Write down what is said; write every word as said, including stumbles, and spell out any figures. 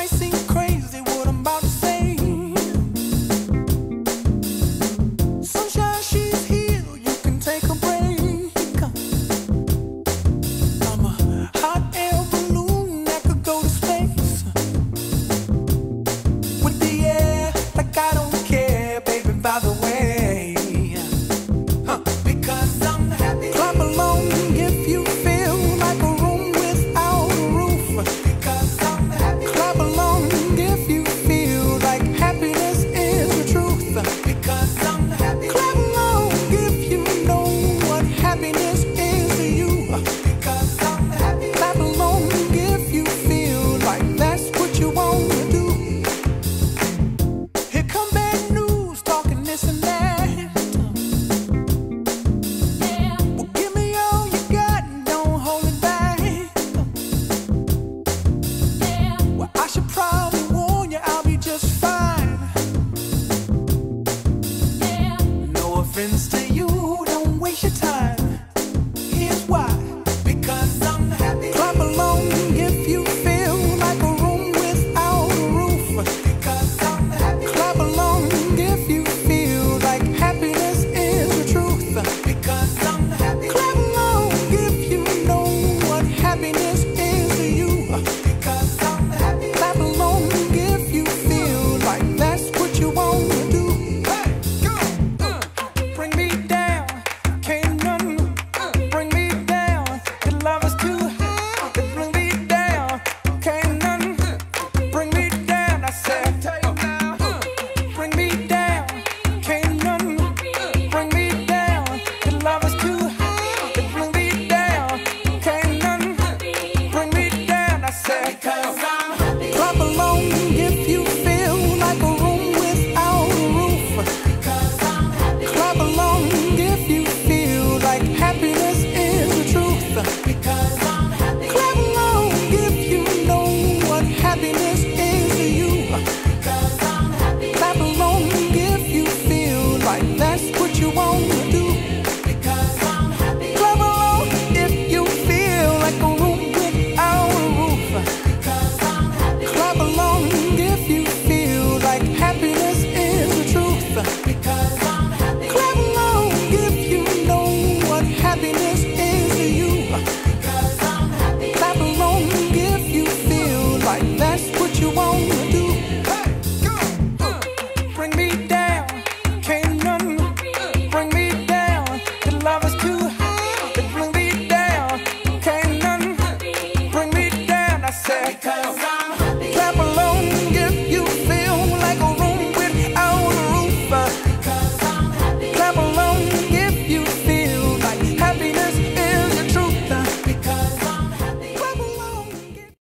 might seem crazy what I'm about to say. Sunshine, she's here, you can take a break. I'm a hot air balloon that could go to space. With the air, like I don't care, baby, by the way. Huh. Because I'm happy. Clap along if you feel like a room without a roof. Because I'm happy. Clap along if you feel like happiness is the truth. Because I'm happy. Clap along if you know what happiness is to you. Because I'm happy. Clap along if you feel like that's what you want to do. Here come bad news, talking this and that. Well, give me all you got and don't hold it back. Well, I should probably warn you, I'll be just fine.